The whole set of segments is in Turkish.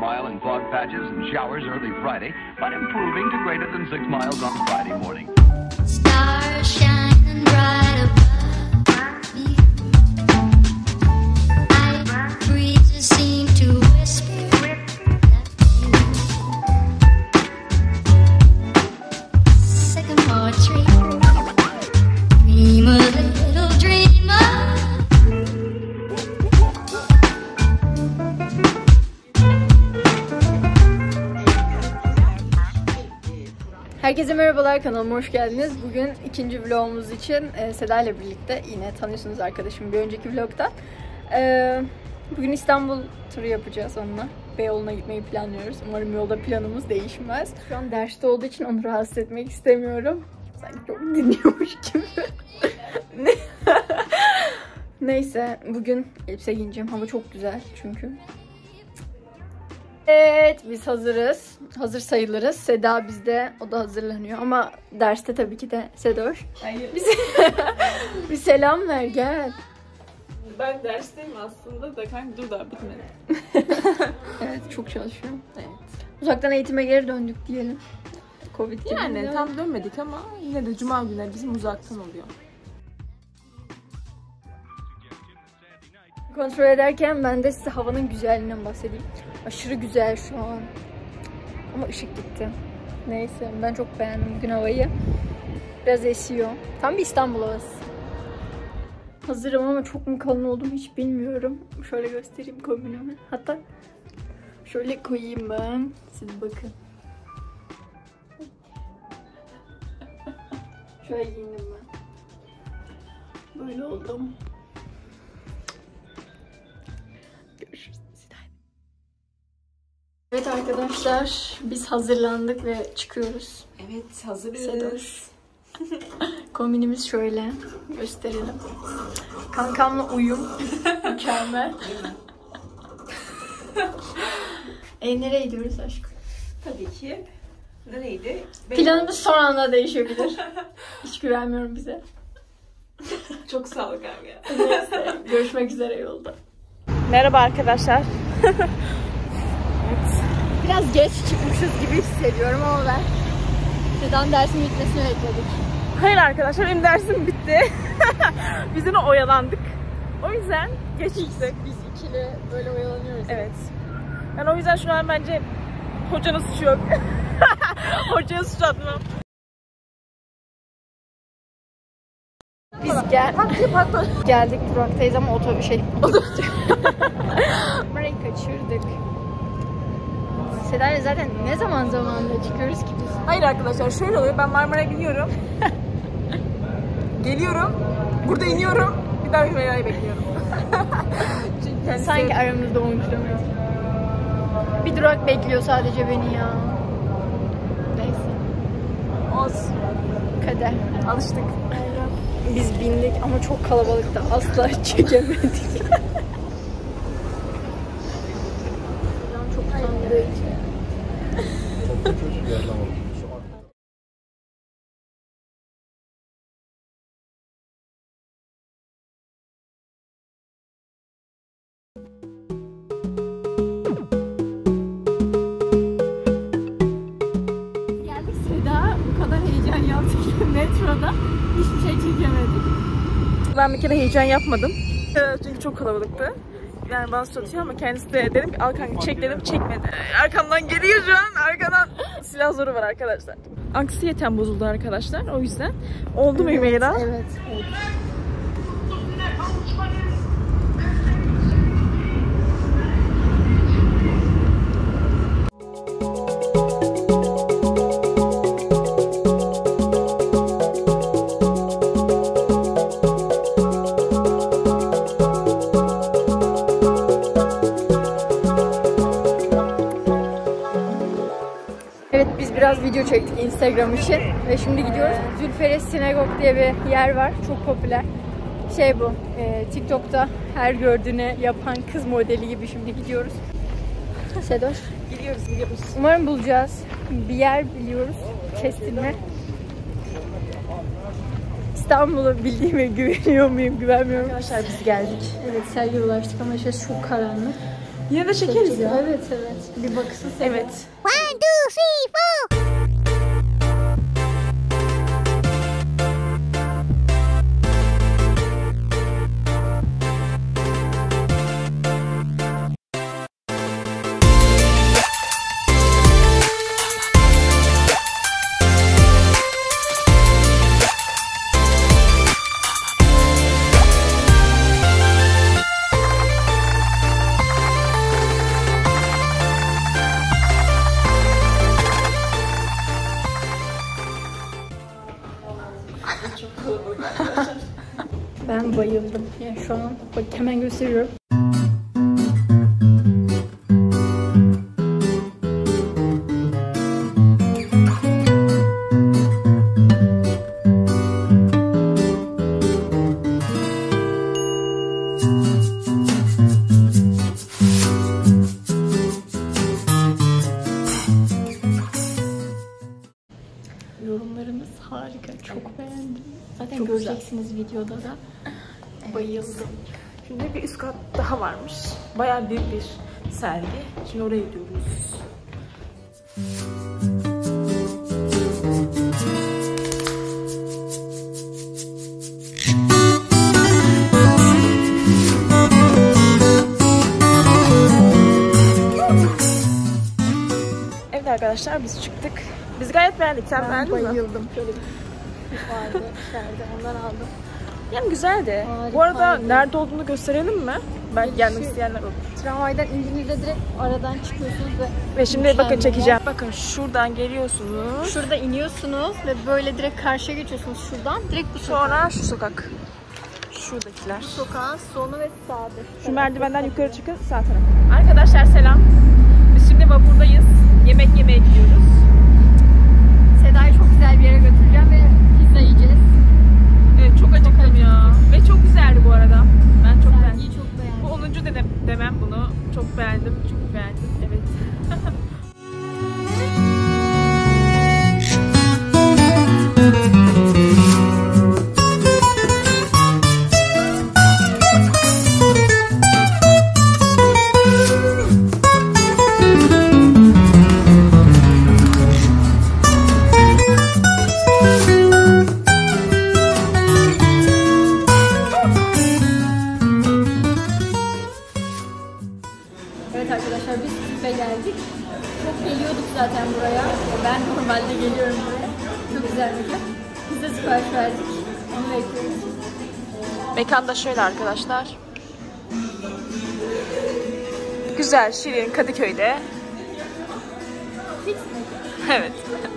mile in fog patches and showers early Friday, but improving to greater than 6 miles on Friday morning. Stars shining bright above me. Night breezes seem to whisper sycamore tree. Dream a little dreamer. Herkese merhabalar, kanalıma hoş geldiniz. Bugün ikinci vlogumuz için Seda ile birlikte, yine tanıyorsunuz arkadaşım bir önceki vlogdan. Bugün İstanbul turu yapacağız onunla. Beyoğlu'na gitmeyi planlıyoruz. Umarım yolda planımız değişmez. Şu an derste olduğu için onu rahatsız etmek istemiyorum. Sanki çok dinliyormuş gibi. Neyse, bugün elbise giyeceğim. Hava çok güzel çünkü. Evet, biz hazırız. Hazır sayılırız. Seda bizde, o da hazırlanıyor ama derste tabii ki de Sedoş. Hayır. Bir selam ver, gel. Ben dersteyim aslında da kanka dur daha bitmedi. Evet, çok çalışıyorum. Evet. Uzaktan eğitime geri döndük diyelim. Covid gibi. Yani tam dönmedik ama yine de cuma günleri bizim uzaktan oluyor. Kontrol ederken ben de size havanın güzelliğinden bahsedeyim. Aşırı güzel şu an. Ama ışık gitti. Neyse, ben çok beğendim bugün havayı. Biraz esiyor. Tam bir İstanbul havası. Hazırım ama çok mu kalın oldum hiç bilmiyorum. Şöyle göstereyim kombinimi. Hatta şöyle koyayım ben. Siz bakın. Şöyle giyindim ben. Böyle oldum. Görüşürüz. Evet arkadaşlar, biz hazırlandık ve çıkıyoruz. Evet, hazırız. Sedoş. Kombinimiz şöyle. Gösterelim. Kankamla uyum. Mükemmel. Nereye gidiyoruz aşkım? Tabii ki. Nereydi? Planımız son anda değişebilir. Hiç güvenmiyorum bize. Çok sağ ol kanka. Neyse, görüşmek üzere yolda. Merhaba arkadaşlar. Biraz geç çıkmışız gibi hissediyorum ama ben Seda'nın dersin bitmesini bekledik. Hayır arkadaşlar, benim dersim bitti. Biz yine oyalandık. O yüzden geç çıktık. Biz ikili böyle oyalanıyoruz. Evet. Yani o yüzden şu an bence hocanın suçu yok. Hocaya suç atmam. Biz geldik, duraktayız ama otobüs Marmara'yı kaçırdık. Seda'yla zaten ne zamanla çıkıyoruz ki biz? Hayır arkadaşlar, şöyle oluyor. Ben Marmara'ya biniyorum. Geliyorum. Burada iniyorum. Bir daha Hümeyra'yı bekliyorum. Sanki aramızda 10 kilometre. Bir durak bekliyor sadece beni ya. Neyse. Olsun. Kader. Alıştık. Biz bindik ama çok kalabalıktı. Asla çekemedik. Çok utandık. Geldik, Seda bu kadar heyecan yaptı ki metroda hiçbir şey çekemedik. Ben bir kere heyecan yapmadım. Çünkü çok kalabalıktı. Yani bana satıyor ama kendisi de dedim ki al kanka çek dedim, çekmedi. Arkamdan geliyor şu an. Arkadan silah zoru var arkadaşlar. Anksiyetem bozuldu arkadaşlar. O yüzden. Oldu mu Hümeyra? Evet. Evet, biz biraz video çektik Instagram için ve şimdi gidiyoruz. Zülferes Sinagog diye bir yer var, çok popüler. Bu, TikTok'ta her gördüğünü yapan kız modeli gibi şimdi gidiyoruz. Sedoş. Gidiyoruz. Umarım bulacağız. Bir yer biliyoruz kesinlikle. İstanbul'u bildiğime güveniyor muyum, güvenmiyorum. Arkadaşlar biz geldik. Evet, Sergi'ye ulaştık ama çok karanlık. Yine de çekeriz ya. Evet evet. Bir bakısı Seda. Evet. 1, 2, 3, 4. Ben bayıldım. Yani şu an bak hemen gösteriyorum. Yorumlarınız harika. Çok beğendim. Zaten Çok göreceksiniz videoda da. Bayıldım. Şimdi bir üst kat daha varmış. Bayağı büyük bir sergi. Şimdi oraya gidiyoruz. Evet arkadaşlar biz çıktık. Biz gayet beğendik. Sen Ben beğendin mi? bayıldım. Şöyle bir vardı içeride. Ondan aldım. Yani güzeldi. Harikaydı. Bu arada nerede olduğunu gösterelim mi? Belki gelmek Şu- isteyenler olur. Tramvaydan indiğinizde direkt aradan çıkıyorsunuz Ve şimdi mükemmel. bakın çekeceğim. Bakın şuradan geliyorsunuz. Şurada iniyorsunuz ve böyle direkt karşıya geçiyorsunuz şuradan. Direkt bu Sonra şu sokak. Şuradakiler. sokağın sonu ve sağda. Şu merdivenden yukarı çıkın sağ tarafa. Arkadaşlar selam. Biz şimdi vapurdayız. Yemek yemeye gidiyoruz. Seda'yı çok güzel bir yere götüreceğim ve pizza yiyeceğiz. Evet çok acıktım ya. Ve çok güzeldi bu arada. Ben çok beğendim. Sergiyi çok beğendim. Bu 10. demem bunu. Çok beğendim. Çok beğendim. Evet. Evet arkadaşlar biz pizza geldik. Çok geliyorduk zaten buraya. Ben normalde geliyorum buraya. Çok güzel mekan. Pizza sipariş verdik. Onu bekliyoruz. Mekan da şöyle arkadaşlar. Güzel, şirin, Kadıköy'de. Fix mekan. Evet.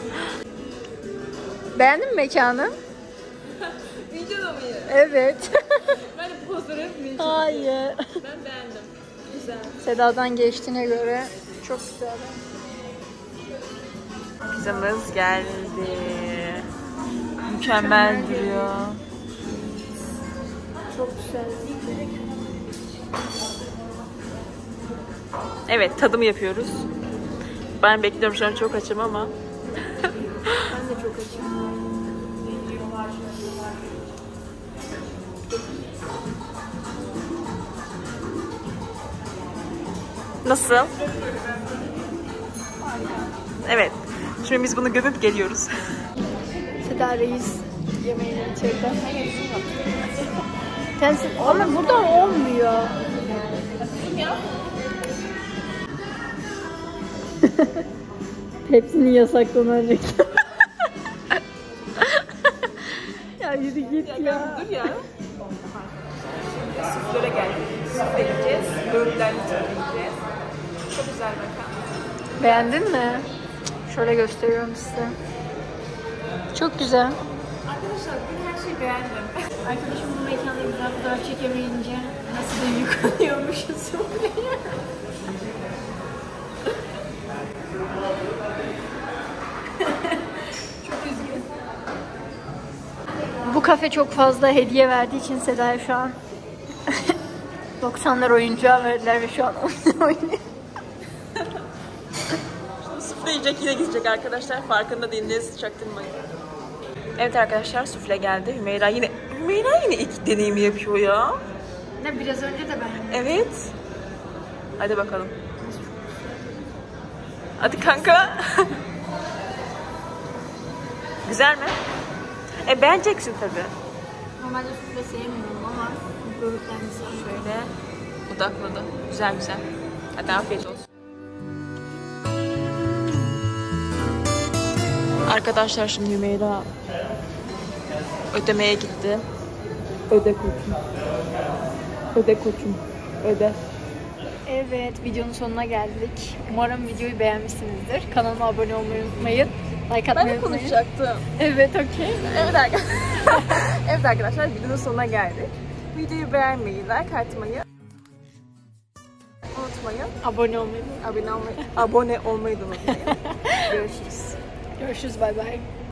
Beğendin mi mekanı? Videoda mıyız? Evet. Ben de pozları hep Hayır. Ben beğendim. Güzel. Seda'dan geçtiğine göre çok güzel. Pizzamız geldi. Mükemmel duruyor. Çok güzel. Evet, tadımı yapıyoruz. Ben bekliyorum şu an, çok açım ama. Ben de çok açım. Nasıl? Evet. Şimdi biz bunu gömüp geliyoruz. Seda Reis yemeğini içeride. Tensin ama buradan olmuyor. Hepsini yasaklanan reklam. Ya yürü git ya. Dur ya. Süflere geldik. Süfle yiyeceğiz. Böğürtlerle yiyeceğiz. Çok güzel mekan. Beğendin mi? Şöyle gösteriyorum size. Çok güzel. Arkadaşlar bugün her şeyi beğendim. Arkadaşım bu mekanda güzel fotoğraf çekemeyince nasıl da yıkanıyormuşuz buraya. Çok üzgün. Bu kafe çok fazla hediye verdiği için Seda'ya şu an 90'lar oyuncağı verdiler ve şu an oynuyor. Süfle yiyecek, yine gidecek arkadaşlar. Farkında değilsiniz, çaktırmayın. Evet arkadaşlar, süfle geldi. Hümeyra yine ilk deneyimi yapıyor ya. Ne biraz önce de ben. Evet. Hadi bakalım. Hadi kanka. Güzel mi? Beğeneceksin tabii. Normalde sufle sevmiyorum ama böğürtlen Şöyle odakladı. Güzel güzel. Hadi afiyet olsun. Arkadaşlar şimdi Hümeyra ödemeye gitti. Öde koçum. Öde koçum. Öde. Evet, videonun sonuna geldik. Umarım videoyu beğenmişsinizdir. Kanalıma abone olmayı unutmayın. Like atmayı Ben de unutmayın. konuşacaktım. Evet, okey. Evet arkadaşlar. Evet arkadaşlar videonun sonuna geldik. Videoyu beğenmeyi, like atmayı unutmayın. Abone olmayı. Abone olmayı da unutmayın. Görüşürüz. Görüşürüz, bay bay.